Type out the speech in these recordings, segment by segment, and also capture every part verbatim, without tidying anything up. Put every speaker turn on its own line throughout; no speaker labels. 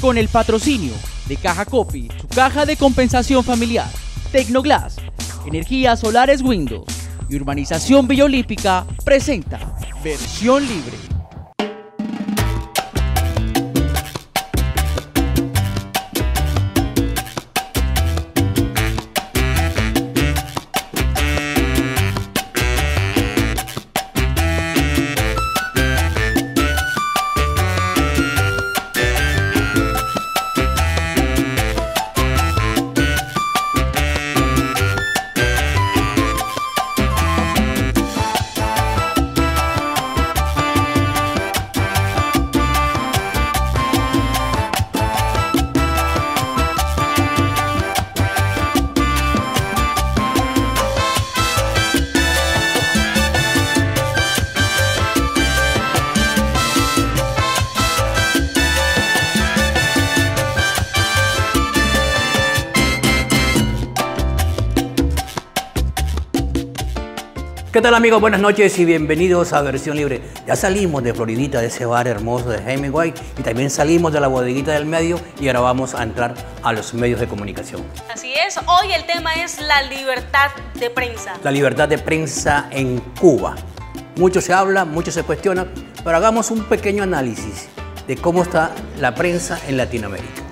con el patrocinio de Caja Copy, su caja de compensación familiar, Tecnoglass, Energías Solares Windows y Urbanización Villa Olímpica presenta Versión Libre.
¿Qué tal, amigos? Buenas noches y bienvenidos a Versión Libre. Ya salimos de Floridita, de ese bar hermoso de Hemingway, y también salimos de la bodeguita del medio y ahora vamos a entrar a los medios de comunicación.
Así es, hoy el tema es la libertad de prensa.
La libertad de prensa en Cuba. Mucho se habla, mucho se cuestiona, pero hagamos un pequeño análisis de cómo está la prensa en Latinoamérica.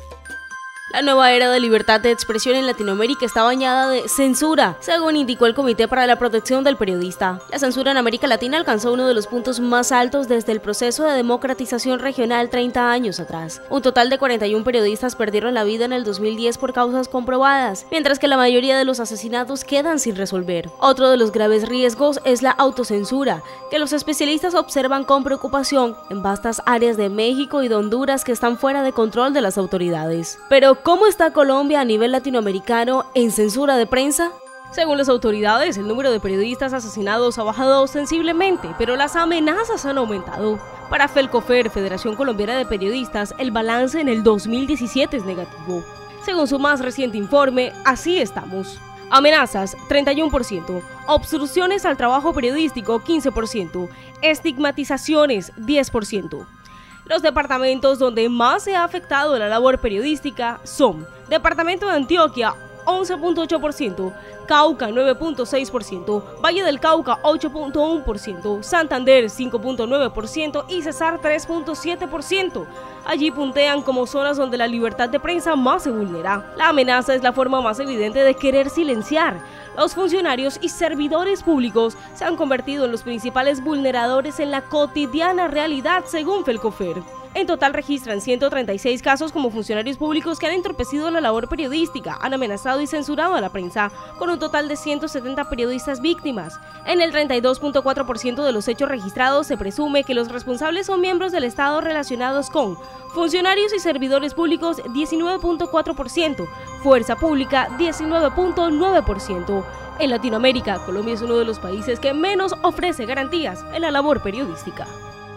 La nueva era de libertad de expresión en Latinoamérica está bañada de censura, según indicó el Comité para la Protección del Periodista. La censura en América Latina alcanzó uno de los puntos más altos desde el proceso de democratización regional treinta años atrás. Un total de cuarenta y un periodistas perdieron la vida en el dos mil diez por causas comprobadas, mientras que la mayoría de los asesinatos quedan sin resolver. Otro de los graves riesgos es la autocensura, que los especialistas observan con preocupación en vastas áreas de México y de Honduras que están fuera de control de las autoridades. Pero ¿cómo está Colombia a nivel latinoamericano en censura de prensa? Según las autoridades, el número de periodistas asesinados ha bajado sensiblemente, pero las amenazas han aumentado. Para Felcofer, Federación Colombiana de Periodistas, el balance en el dos mil diecisiete es negativo. Según su más reciente informe, así estamos. Amenazas, treinta y uno por ciento. Obstrucciones al trabajo periodístico, quince por ciento. Estigmatizaciones, diez por ciento. Los departamentos donde más se ha afectado la labor periodística son Departamento de Antioquia, once punto ocho por ciento, Cauca, nueve punto seis por ciento, Valle del Cauca, ocho punto uno por ciento, Santander, cinco punto nueve por ciento y Cesar, tres punto siete por ciento. Allí puntean como zonas donde la libertad de prensa más se vulnera. La amenaza es la forma más evidente de querer silenciar. Los funcionarios y servidores públicos se han convertido en los principales vulneradores en la cotidiana realidad, según Felcofer. En total registran ciento treinta y seis casos como funcionarios públicos que han entorpecido la labor periodística, han amenazado y censurado a la prensa, con un total de ciento setenta periodistas víctimas. En el treinta y dos punto cuatro por ciento de los hechos registrados se presume que los responsables son miembros del Estado relacionados con funcionarios y servidores públicos, diecinueve punto cuatro por ciento, fuerza pública, diecinueve punto nueve por ciento. En Latinoamérica, Colombia es uno de los países que menos ofrece garantías en la labor periodística.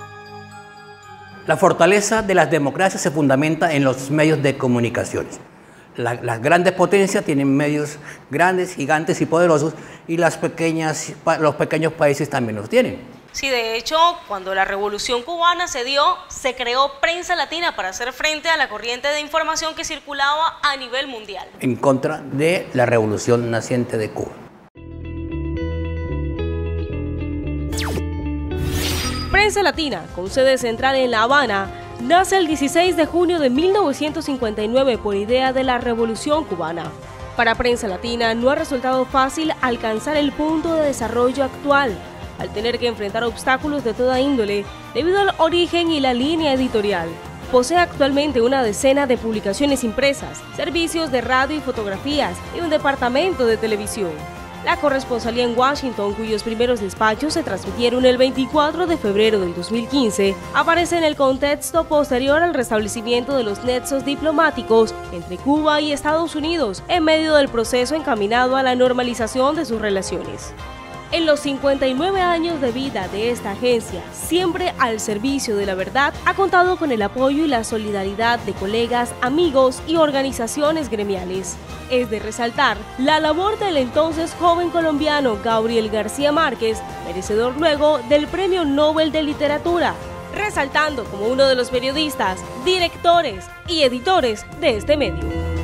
La fortaleza de las democracias se fundamenta en los medios de comunicación. La, las grandes potencias tienen medios grandes, gigantes y poderosos, y las pequeñas, los pequeños países también los tienen.
Sí, de hecho, cuando la Revolución Cubana se dio, se creó Prensa Latina para hacer frente a la corriente de información que circulaba a nivel mundial.
En contra de la revolución naciente de Cuba.
Prensa Latina, con sede central en La Habana, nace el dieciséis de junio de mil novecientos cincuenta y nueve por idea de la Revolución Cubana. Para Prensa Latina no ha resultado fácil alcanzar el punto de desarrollo actual, al tener que enfrentar obstáculos de toda índole debido al origen y la línea editorial. Posee actualmente una decena de publicaciones impresas, servicios de radio y fotografías y un departamento de televisión. La corresponsalía en Washington, cuyos primeros despachos se transmitieron el veinticuatro de febrero del dos mil quince, aparece en el contexto posterior al restablecimiento de los nexos diplomáticos entre Cuba y Estados Unidos, en medio del proceso encaminado a la normalización de sus relaciones. En los cincuenta y nueve años de vida de esta agencia, siempre al servicio de la verdad, ha contado con el apoyo y la solidaridad de colegas, amigos y organizaciones gremiales. Es de resaltar la labor del entonces joven colombiano Gabriel García Márquez, merecedor luego del Premio Nobel de Literatura, resaltando como uno de los periodistas, directores y editores de este medio.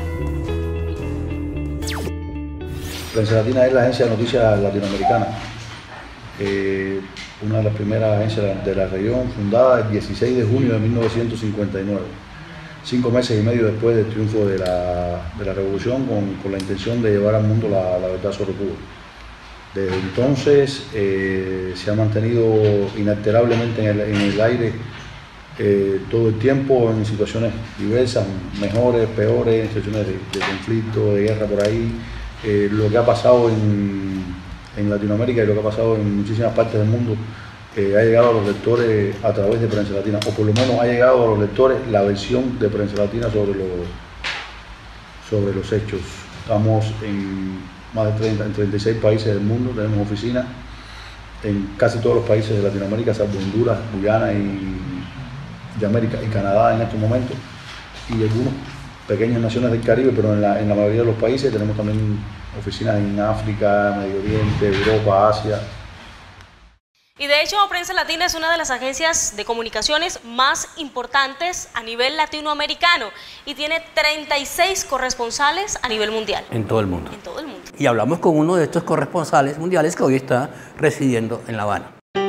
Prensa Latina es la agencia de noticias latinoamericana, eh, una de las primeras agencias de la región, fundada el dieciséis de junio de mil novecientos cincuenta y nueve, cinco meses y medio después del triunfo de la, de la revolución, con, con la intención de llevar al mundo la, la verdad sobre Cuba. Desde entonces eh, se ha mantenido inalterablemente en el, en el aire eh, todo el tiempo, en situaciones diversas, mejores, peores, en situaciones de, de conflicto, de guerra por ahí. Eh, lo que ha pasado en, en Latinoamérica y lo que ha pasado en muchísimas partes del mundo eh, ha llegado a los lectores a través de Prensa Latina, o por lo menos ha llegado a los lectores la versión de Prensa Latina sobre los, sobre los hechos. Estamos en más de treinta, en treinta y seis países del mundo, tenemos oficinas en casi todos los países de Latinoamérica, salvo Honduras, Guyana y, y América y Canadá en estos momentos, y algunas pequeñas naciones del Caribe, pero en la, en la mayoría de los países tenemos también oficinas en África, Medio Oriente, Europa, Asia.
Y de hecho, Prensa Latina es una de las agencias de comunicaciones más importantes a nivel latinoamericano y tiene treinta y seis corresponsales a nivel mundial.
En todo el mundo.
En todo el mundo.
Y hablamos con uno de estos corresponsales mundiales que hoy está residiendo en La Habana.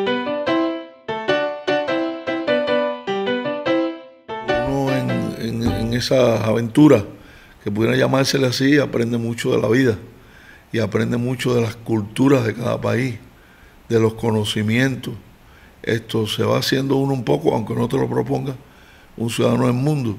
Uno en, en, en esas aventuras, que pudiera llamársele así, aprende mucho de la vida y aprende mucho de las culturas de cada país, de los conocimientos. Esto se va haciendo uno un poco, aunque no te lo proponga, un ciudadano del mundo.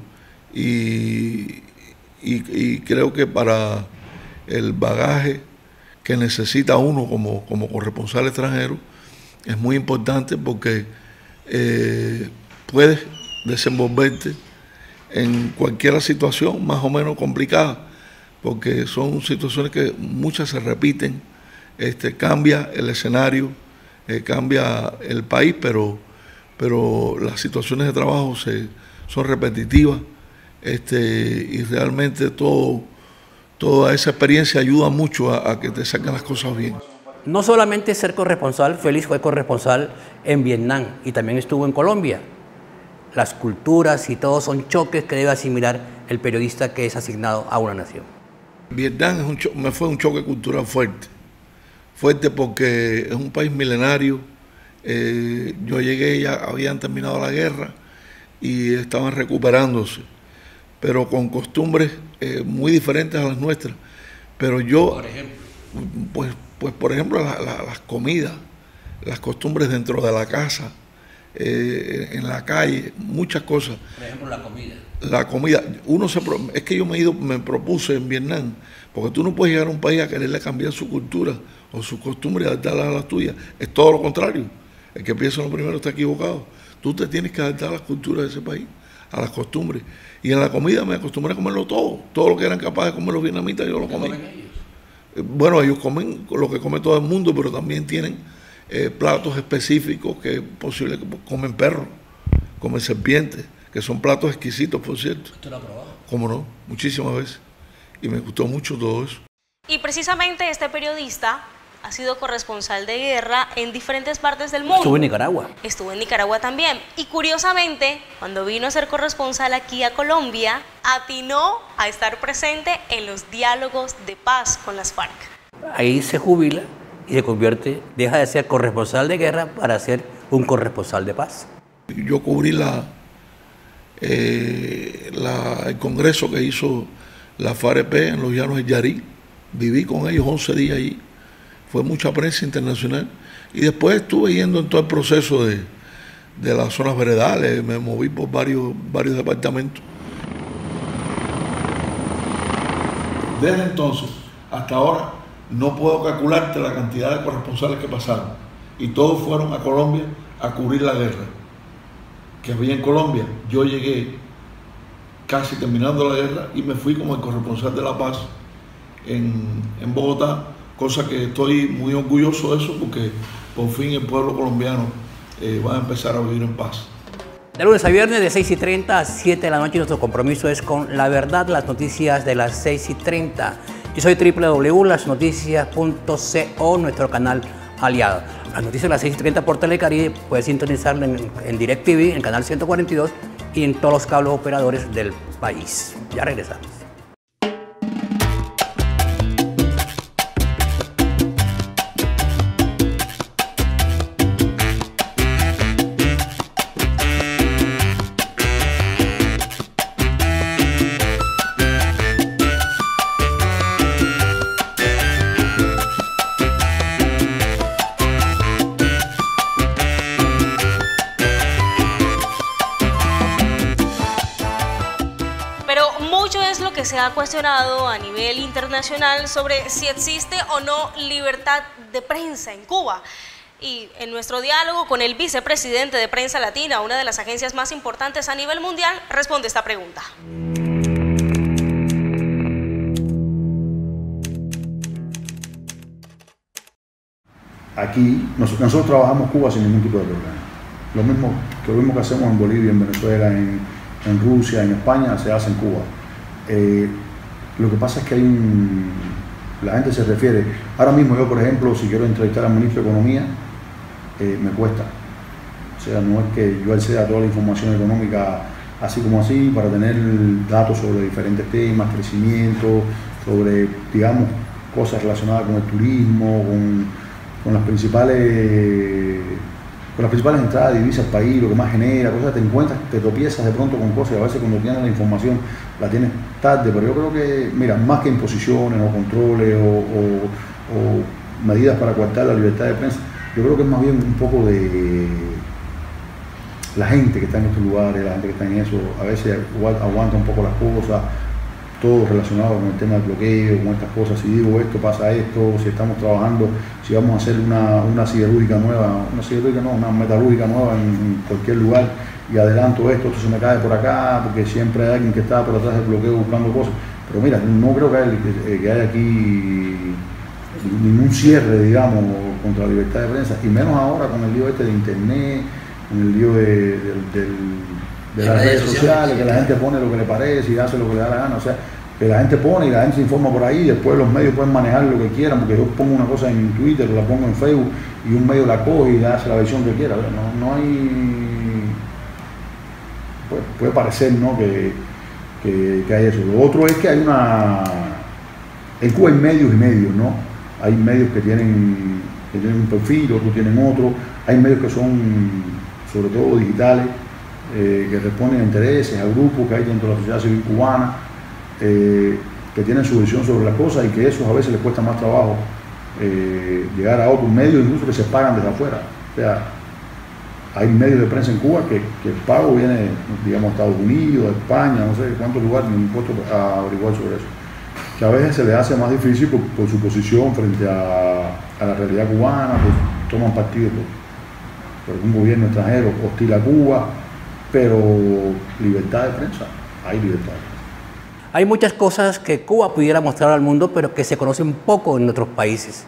Y, y, y creo que para el bagaje que necesita uno como, como corresponsal extranjero es muy importante, porque eh, puedes desenvolverte en cualquier situación más o menos complicada, porque son situaciones que muchas se repiten. Este, cambia el escenario, eh, cambia el país, pero, pero las situaciones de trabajo se, son repetitivas, este, y realmente todo, toda esa experiencia ayuda mucho a, a que te saquen las cosas bien.
No solamente ser corresponsal, Félix fue corresponsal en Vietnam y también estuvo en Colombia. Las culturas y todo son choques que debe asimilar el periodista que es asignado a una nación.
Vietnam es un cho- me fue un choque cultural fuerte. Fuerte porque es un país milenario. Eh, yo llegué, ya habían terminado la guerra y estaban recuperándose, pero con costumbres eh, muy diferentes a las nuestras. Pero yo, por ejemplo, pues, pues por ejemplo, la, la, las comidas, las costumbres dentro de la casa, eh, en la calle, muchas cosas.
Por ejemplo, la comida.
La comida, uno se, es que yo me, he ido, me propuse en Vietnam, porque tú no puedes llegar a un país a quererle cambiar su cultura o su costumbre y adaptarla a la tuya. Es todo lo contrario. El que piensa lo primero está equivocado. Tú te tienes que adaptar a las culturas de ese país, a las costumbres. Y en la comida me acostumbré a comerlo todo. Todo lo que eran capaces de comer los vietnamitas, yo lo comí. Bueno, ellos comen lo que come todo el mundo, pero también tienen eh, platos específicos que es posible que comen perros, comen serpientes, que son platos exquisitos, por cierto.
¿Usted lo ha probado?
Cómo no, muchísimas veces. Y me gustó mucho todo eso.
Y precisamente este periodista ha sido corresponsal de guerra en diferentes partes del mundo.
Estuvo en Nicaragua.
Estuvo en Nicaragua también. Y curiosamente, cuando vino a ser corresponsal aquí a Colombia, atinó a estar presente en los diálogos de paz con las FARC.
Ahí se jubila y se convierte, deja de ser corresponsal de guerra para ser un corresponsal de paz.
Yo cubrí la, eh, la, el congreso que hizo la FAREP en los llanos de Yarí. Viví con ellos once días allí. Fue mucha prensa internacional. Y después estuve yendo en todo el proceso de, de las zonas veredales. Me moví por varios, varios departamentos. Desde entonces hasta ahora no puedo calcularte la cantidad de corresponsales que pasaron. Y todos fueron a Colombia a cubrir la guerra que había en Colombia. Yo llegué casi terminando la guerra y me fui como el corresponsal de la paz en, en Bogotá, cosa que estoy muy orgulloso de eso, porque por fin el pueblo colombiano eh, va a empezar a vivir en paz.
De lunes a viernes de seis y treinta a siete de la noche, nuestro compromiso es con La Verdad, las noticias de las seis y treinta. Yo soy doble u doble u doble u punto las noticias punto co, nuestro canal aliados. Las noticias de las seis y treinta por Telecaribe puedes sintonizarla en, en DirecTV, en el canal ciento cuarenta y dos y en todos los cables operadores del país. Ya regresamos.
Se ha cuestionado a nivel internacional sobre si existe o no libertad de prensa en Cuba. Y en nuestro diálogo con el vicepresidente de Prensa Latina, una de las agencias más importantes a nivel mundial, responde esta pregunta.
Aquí nosotros, nosotros trabajamos Cuba sin ningún tipo de problema. Lo mismo que lo mismo que hacemos en Bolivia, en Venezuela, en, en Rusia, en España, se hace en Cuba. Eh, lo que pasa es que hay un, la gente se refiere, ahora mismo yo por ejemplo si quiero entrevistar al ministro de Economía eh, me cuesta, o sea no es que yo acceda a toda la información económica así como así para tener datos sobre diferentes temas, crecimiento, sobre digamos cosas relacionadas con el turismo, con, con las principales con las principales entradas de divisas al país, lo que más genera, cosas, te encuentras, te tropiezas de pronto con cosas, y a veces cuando tienes la información la tienes tarde, pero yo creo que, mira, más que imposiciones o controles o, o, o medidas para coartar la libertad de prensa, yo creo que es más bien un poco de la gente que está en estos lugares, la gente que está en eso, a veces aguanta un poco las cosas, todo relacionado con el tema del bloqueo, con estas cosas, si digo esto, pasa esto, si estamos trabajando, si vamos a hacer una, una siderúrgica nueva, una siderúrgica no, una metalúrgica nueva en, en cualquier lugar y adelanto esto, esto se me cae por acá, porque siempre hay alguien que está por atrás del bloqueo buscando cosas, pero mira, no creo que haya, que haya aquí ningún cierre, digamos, contra la libertad de prensa, y menos ahora con el lío este de internet, con el lío de, de, del de las redes sociales, que la gente pone lo que le parece y hace lo que le da la gana, o sea, que la gente pone y la gente se informa por ahí, y después los medios pueden manejar lo que quieran, porque yo pongo una cosa en Twitter, la pongo en Facebook, y un medio la coge y hace la versión que quiera, no, no hay, pues, puede parecer, ¿no?, que, que, que hay eso. Lo otro es que hay una, en Cuba hay medios y medios, ¿no? Hay medios que tienen, que tienen un perfil, otros tienen otro, hay medios que son, sobre todo digitales, Eh, que responden a intereses, a grupos que hay dentro de la sociedad civil cubana, eh, que tienen su visión sobre las cosas y que eso a veces les cuesta más trabajo eh, llegar a otros medios, incluso que se pagan desde afuera. O sea, hay medios de prensa en Cuba que, que el pago viene, digamos, de Estados Unidos, de España, no sé cuántos lugares, me he puesto a averiguar sobre eso. Que a veces se les hace más difícil por, por su posición frente a, a la realidad cubana, pues toman partido por, por un gobierno extranjero hostil a Cuba. Pero libertad de prensa, hay libertad de prensa.
Hay muchas cosas que Cuba pudiera mostrar al mundo, pero que se conocen poco en otros países.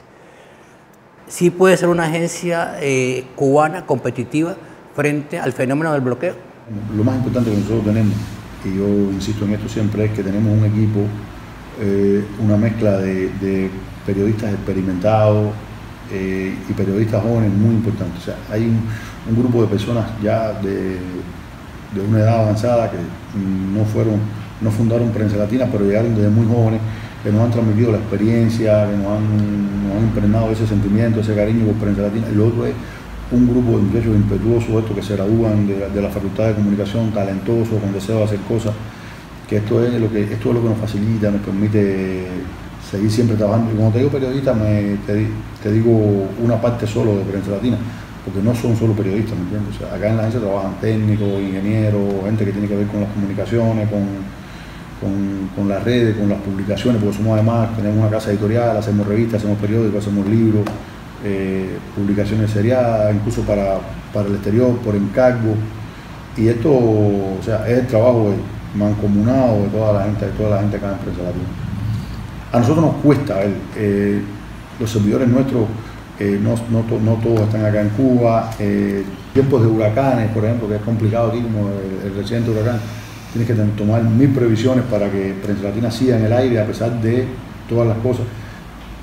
Sí puede ser una agencia eh, cubana competitiva frente al fenómeno del bloqueo.
Lo más importante que nosotros tenemos, y yo insisto en esto siempre, es que tenemos un equipo, eh, una mezcla de, de periodistas experimentados eh, y periodistas jóvenes muy importante. O sea, hay un, un grupo de personas ya de de una edad avanzada que no fueron, no fundaron Prensa Latina, pero llegaron desde muy jóvenes, que nos han transmitido la experiencia, que nos han, nos han impregnado ese sentimiento, ese cariño por Prensa Latina. Y lo otro es un grupo de muchachos impetuosos, estos que se gradúan de, de la Facultad de Comunicación, talentosos, con deseo de hacer cosas, que esto es lo que, esto es lo que nos facilita, nos permite seguir siempre trabajando. Y cuando te digo periodista, me, te, te digo una parte solo de Prensa Latina, porque no son solo periodistas, ¿me entiendes? O sea, acá en la agencia trabajan técnicos, ingenieros, gente que tiene que ver con las comunicaciones, con, con, con las redes, con las publicaciones, porque somos además, tenemos una casa editorial, hacemos revistas, hacemos periódicos, hacemos libros, eh, publicaciones seriadas, incluso para, para el exterior, por encargo. Y esto, o sea, es el trabajo mancomunado de toda la gente, de toda la gente acá en Prensa Latina. A nosotros nos cuesta, a ver, eh, los servidores nuestros, Eh, no, no, to, no todos están acá en Cuba, eh, tiempos de huracanes, por ejemplo, que es complicado aquí, como el, el reciente huracán, tienes que tomar mil previsiones para que Prensa Latina siga en el aire a pesar de todas las cosas.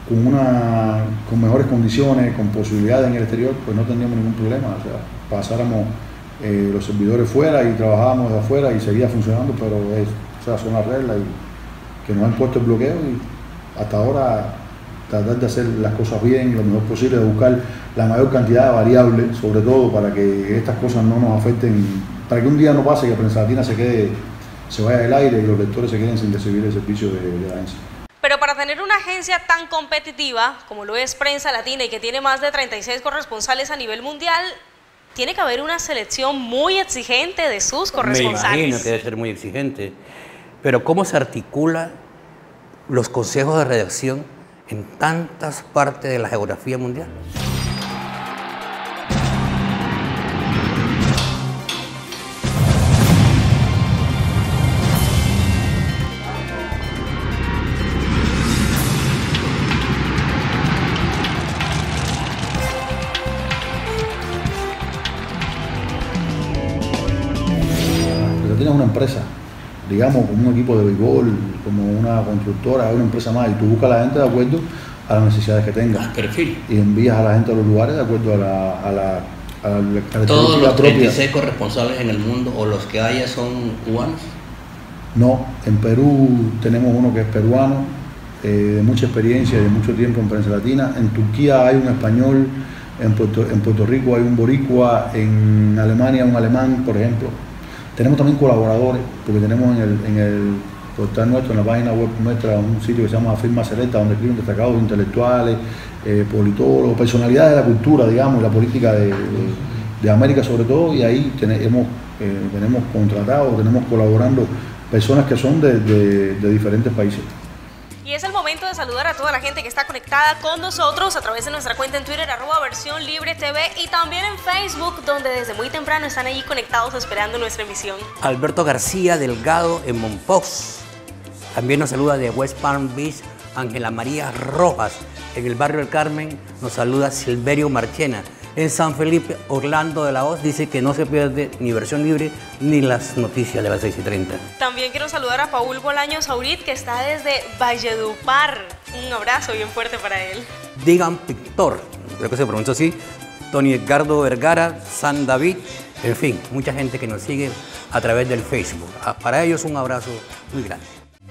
con, una, con mejores condiciones, con posibilidades en el exterior, pues no tendríamos ningún problema. O sea, pasáramos eh, los servidores fuera y trabajábamos de afuera y seguía funcionando, pero es, o sea, son las reglas y que nos han puesto el bloqueo y hasta ahora tratar de hacer las cosas bien, lo mejor posible, de buscar la mayor cantidad de variables, sobre todo para que estas cosas no nos afecten, para que un día no pase que Prensa Latina se quede, se vaya del aire y los lectores se queden sin recibir el servicio de, de la agencia.
Pero para tener una agencia tan competitiva como lo es Prensa Latina y que tiene más de treinta y seis corresponsales a nivel mundial, tiene que haber una selección muy exigente de sus corresponsales.
Me imagino que debe ser muy exigente, pero ¿cómo se articula los consejos de redacción en tantas partes de la geografía mundial?
Tienes una empresa, digamos, como un equipo de béisbol, como una constructora, una empresa más, y tú buscas a la gente de acuerdo a las necesidades que tengas.
Perfil.
Y envías a la gente a los lugares de acuerdo a la, a la, a la característica
¿Todos los
propia.
treinta y seis corresponsales en el mundo o los que haya son cubanos?
No, en Perú tenemos uno que es peruano, eh, de mucha experiencia y de mucho tiempo en Prensa Latina. En Turquía hay un español, en Puerto, en Puerto Rico hay un boricua, en Alemania un alemán, por ejemplo. Tenemos también colaboradores, porque tenemos en el, en el portal nuestro, en la página web nuestra, un sitio que se llama Firma Selecta, donde escriben destacados intelectuales, eh, politólogos, personalidades de la cultura, digamos, y la política de, de, de América sobre todo, y ahí tenemos, eh, tenemos contratados, tenemos colaborando personas que son de, de, de diferentes países.
Y es el momento de saludar a toda la gente que está conectada con nosotros a través de nuestra cuenta en Twitter, arroba Versión Libre T V, y también en Facebook, donde desde muy temprano están allí conectados esperando nuestra emisión.
Alberto García Delgado en Mompox. También nos saluda de West Palm Beach Ángela María Rojas. En el barrio del Carmen nos saluda Silverio Marchena. En San Felipe, Orlando de la Hoz dice que no se pierde ni Versión Libre ni las noticias de las seis y treinta.
También quiero saludar a Paul Bolaños Aurit, que está desde Valledupar. Un abrazo bien fuerte para él.
Digan Pictor, creo que se pronuncia así. Tony Edgardo Vergara, San David, en fin, mucha gente que nos sigue a través del Facebook. Para ellos un abrazo muy grande.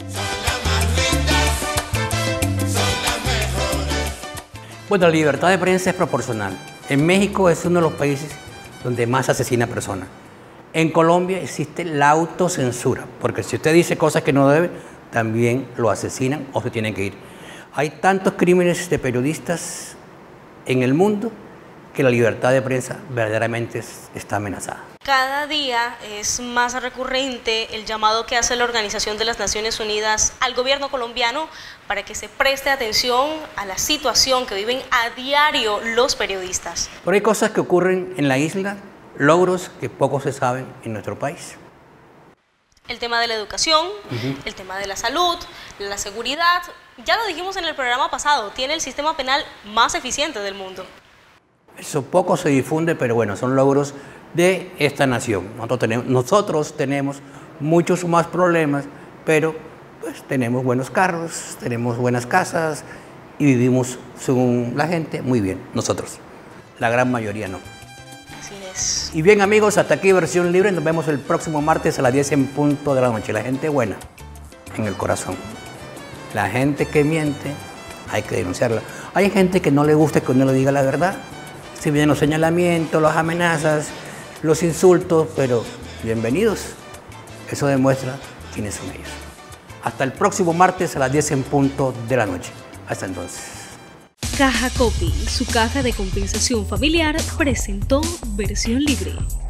Bueno, la libertad de prensa es proporcional. En México es uno de los países donde más asesina personas. En Colombia existe la autocensura, porque si usted dice cosas que no debe, también lo asesinan o se tienen que ir. Hay tantos crímenes de periodistas en el mundo que la libertad de prensa verdaderamente está amenazada.
Cada día es más recurrente el llamado que hace la Organización de las Naciones Unidas al gobierno colombiano para que se preste atención a la situación que viven a diario los periodistas.
Pero hay cosas que ocurren en la isla, logros que poco se saben en nuestro país.
El tema de la educación, uh-huh. el tema de la salud, la seguridad, ya lo dijimos en el programa pasado, tiene el sistema penal más eficiente del mundo.
Eso poco se difunde, pero bueno, son logros de esta nación. Nosotros tenemos, nosotros tenemos muchos más problemas, pero pues tenemos buenos carros, tenemos buenas casas y vivimos, según la gente, muy bien. Nosotros, la gran mayoría no.
Así es.
Y bien, amigos, hasta aquí Versión Libre. Nos vemos el próximo martes a las diez en punto de la noche. La gente buena, en el corazón. La gente que miente, hay que denunciarla. Hay gente que no le gusta que uno le diga la verdad. Si vienen los señalamientos, las amenazas, los insultos, pero bienvenidos. Eso demuestra quiénes son ellos. Hasta el próximo martes a las diez en punto de la noche. Hasta entonces.
Caja Copy, su caja de compensación familiar, presentó Versión Libre.